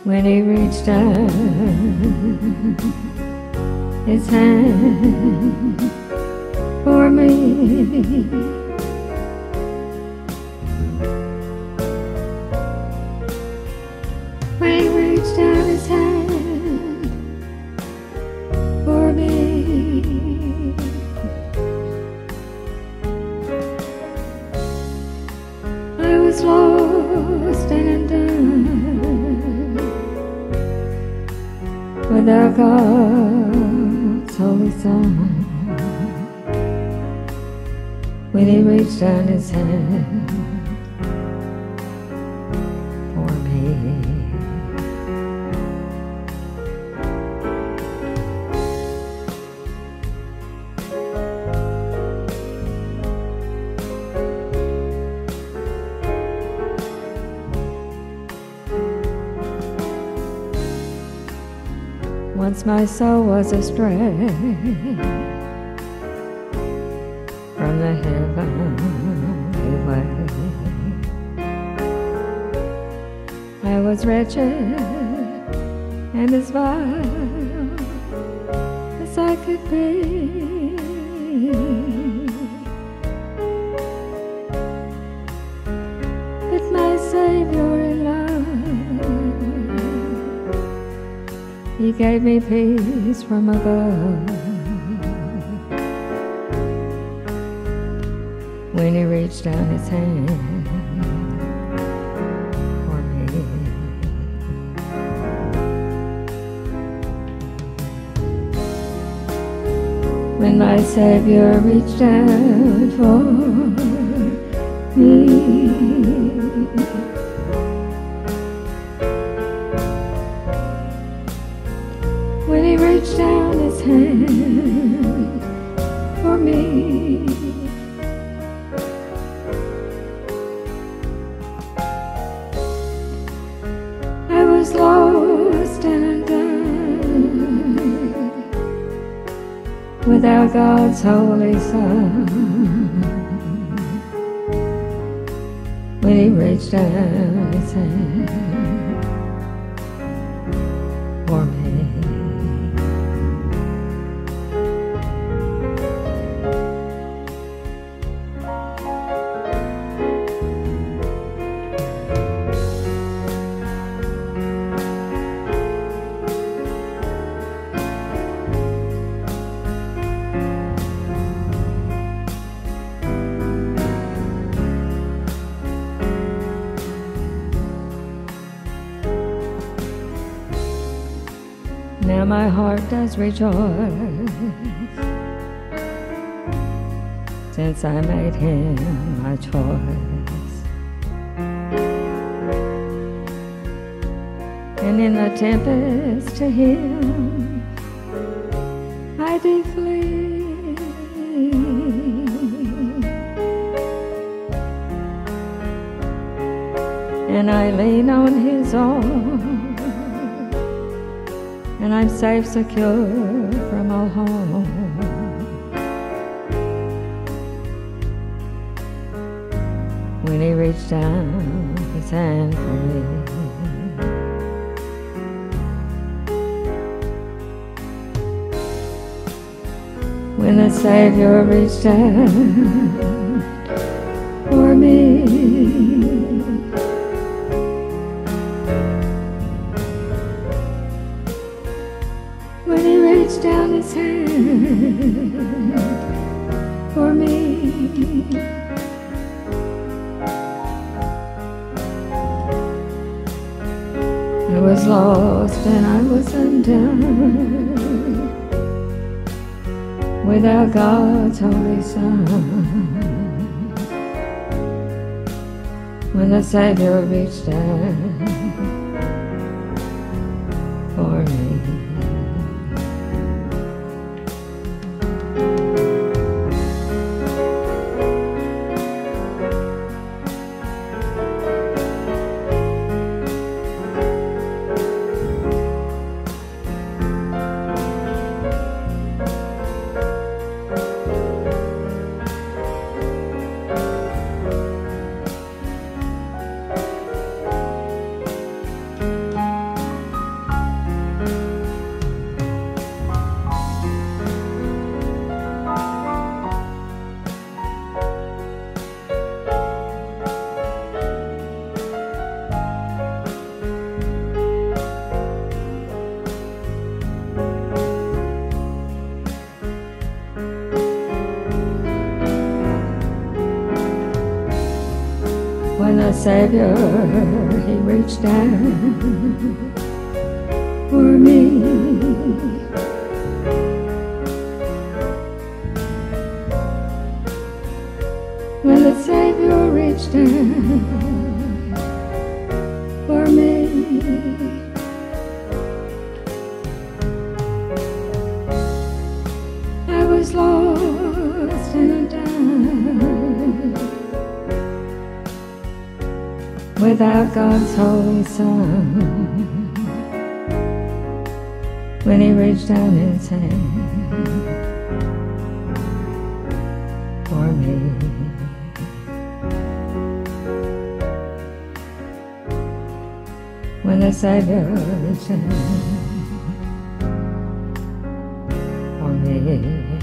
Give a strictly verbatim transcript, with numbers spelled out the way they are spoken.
when he reached out his hand for me. When he reached out his hand for me, I was lost and undone without God's holy Son. When he reached out his hand for me. Once my soul was astray from the heavenly way. I was wretched and as vile as I could be. But my Savior in love, He gave me peace from above. When he reached out his hand for me. When my Savior reached out for me, when he reached out his hand for me, I was lost and undone without God's holy Son. When he reached out his hand for me. Now my heart does rejoice, since I made him my choice. And in the tempest to him I did flee. And I lean on his arm, and I'm safe, secure from all harm. When he reached down his hand for me. When the Savior reached out for me. When he reached down his hand for me, I was lost and I was undone without God's holy Son. When the Savior reached out for me. when the Savior, he reached down for me. When the Savior reached down for me. I was lost and undone, without God's Holy Son, when he reached down his hand for me. When the Savior reached down for me.